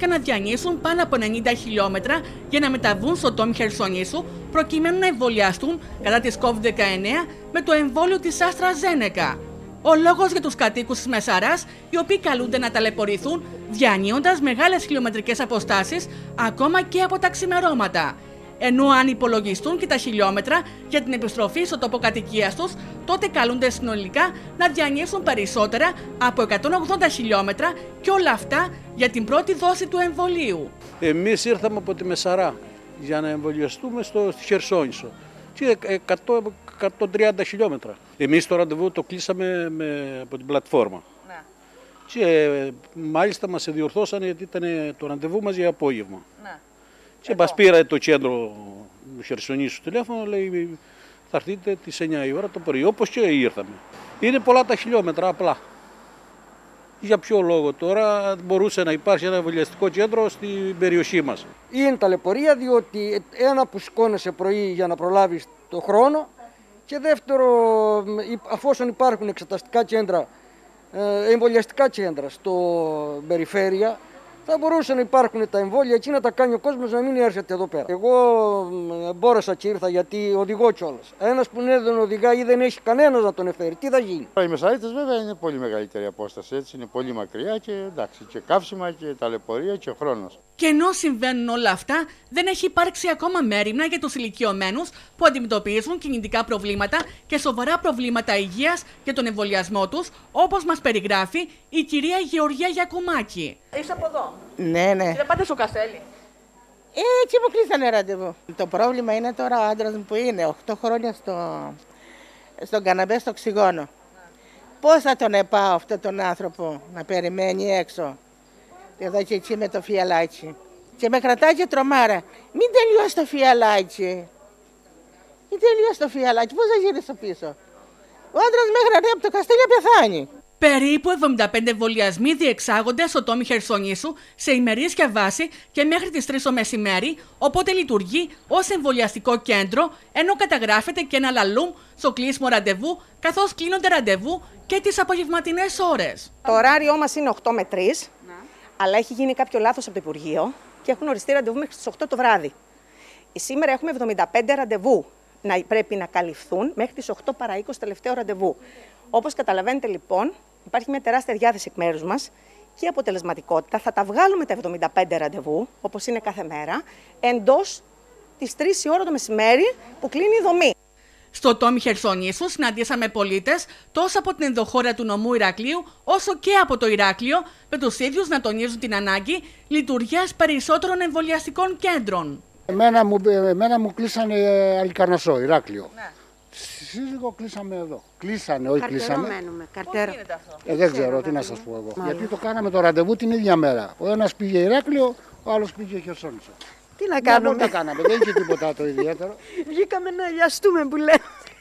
αναγκάστηκαν να διανύσουν πάνω από 90 χιλιόμετρα για να μεταβούν στο Τόμι Χερσονήσου προκειμένου να εμβολιαστούν κατά της COVID-19 με το εμβόλιο της AstraZeneca. Ο λόγος για τους κατοίκους της Μεσαράς, οι οποίοι καλούνται να ταλαιπωρηθούν διανύοντας μεγάλες χιλιομετρικές αποστάσεις ακόμα και από τα ξημερώματα. Ενώ αν υπολογιστούν και τα χιλιόμετρα για την επιστροφή στο τόπο κατοικίας τους, τότε καλούνται συνολικά να διανύσουν περισσότερα από 180 χιλιόμετρα και όλα αυτά για την πρώτη δόση του εμβολίου. Εμείς ήρθαμε από τη Μεσαρά για να εμβολιαστούμε στη Χερσόνησο και 130 χιλιόμετρα. Εμείς το ραντεβού το κλείσαμε από την πλατφόρμα. Ναι. Και μάλιστα μας διορθώσανε γιατί ήταν το ραντεβού μας για απόγευμα. Ναι. Και μας πήρε το κέντρο του Χερσονήσου τηλέφωνο, λέει θα έρθετε τις 9 η ώρα το πρωί, όπως και ήρθαμε. Είναι πολλά τα χιλιόμετρα απλά. Για ποιο λόγο τώρα μπορούσε να υπάρχει ένα εμβολιαστικό κέντρο στην περιοχή μας. Είναι ταλαιπωρία διότι ένα που σηκώνεσαι πρωί για να προλάβεις το χρόνο και δεύτερο, αφόσον υπάρχουν εξεταστικά κέντρα, εμβολιαστικά κέντρα στο περιφέρεια, θα μπορούσαν να υπάρχουν τα εμβόλια εκεί να τα κάνει ο κόσμος να μην έρχεται εδώ πέρα. Εγώ μπόρεσα και ήρθα γιατί οδηγώ κιόλας. Ένας που δεν οδηγά ή δεν έχει κανένας να τον εφέρει, τι θα γίνει. Οι Μεσαρίτες βέβαια είναι πολύ μεγαλύτερη απόσταση, έτσι είναι πολύ μακριά και εντάξει, και καύσιμα και ταλαιπωρία και χρόνος. Και ενώ συμβαίνουν όλα αυτά, δεν έχει υπάρξει ακόμα μέριμνα για τους ηλικιωμένους που αντιμετωπίζουν κινητικά προβλήματα και σοβαρά προβλήματα υγείας για τον εμβολιασμό τους, όπως μας περιγράφει η κυρία Γεωργία Γιακουμάκη. Είσαι από εδώ? Ναι. Και δεν πάτε στο Καστέλι? Έτσι μου κλείσανε ραντεβού. Το πρόβλημα είναι τώρα ο άντρας μου που είναι 8 χρόνια στον καναπέ στο οξυγόνο. Πώς θα τον επάω αυτόν τον άνθρωπο να περιμένει έξω, εδώ και εκεί με το φιαλάκι. Και με κρατάει και τρομάρα. Μην τελειώσει το φιαλάκι. Μην τελειώσει το φιαλάκι. Πώς θα γυρίσω πίσω? Ο άντρας μέχρι να από το Καστέλι πεθάνει. Περίπου 75 εμβολιασμοί διεξάγονται στο Τόμι Χερσονήσου σε ημερήσια βάση και μέχρι τις 3 το μεσημέρι, οπότε λειτουργεί ως εμβολιαστικό κέντρο, ενώ καταγράφεται και ένα λαλούμ στο κλείσιμο ραντεβού, καθώς κλείνονται ραντεβού και τις απογευματινές ώρες. Το ωράριό μας είναι 8 με 3, αλλά έχει γίνει κάποιο λάθος από το Υπουργείο και έχουν οριστεί ραντεβού μέχρι τις 8 το βράδυ. Σήμερα έχουμε 75 ραντεβού να πρέπει να καλυφθούν μέχρι τις 8 παρά 20 τελευταίο ραντεβού. Όπως καταλαβαίνετε λοιπόν, υπάρχει μια τεράστια διάθεση εκ μέρους μας και αποτελεσματικότητα. Θα τα βγάλουμε τα 75 ραντεβού, όπως είναι κάθε μέρα, εντός τις 3 η ώρα το μεσημέρι που κλείνει η δομή. Στο Τόμι Χερσονήσου συναντήσαμε πολίτες τόσο από την ενδοχώρα του νομού Ηρακλείου όσο και από το Ηράκλειο, με τους ίδιους να τονίζουν την ανάγκη λειτουργίας περισσότερων εμβολιαστικών κέντρων. Εμένα μου κλείσανε Αλικαρνασσό, Ηράκλειο. Ναι. Σύζυγο κλείσαμε εδώ. Κλείσανε, όχι κλείσαμε. Καρτέρα. Πώς γίνεται αυτό? Δεν ξέρω τι να σας πω εγώ. Μάλιστα. Γιατί το κάναμε το ραντεβού την ίδια μέρα. Ο ένας πήγε Ηράκλειο, ο άλλος πήγε Χερσόνησο. Τι να κάνουμε? Δεν κάναμε, δεν είχε τίποτα το ιδιαίτερο. Βγήκαμε να λιαστούμε που λέμε.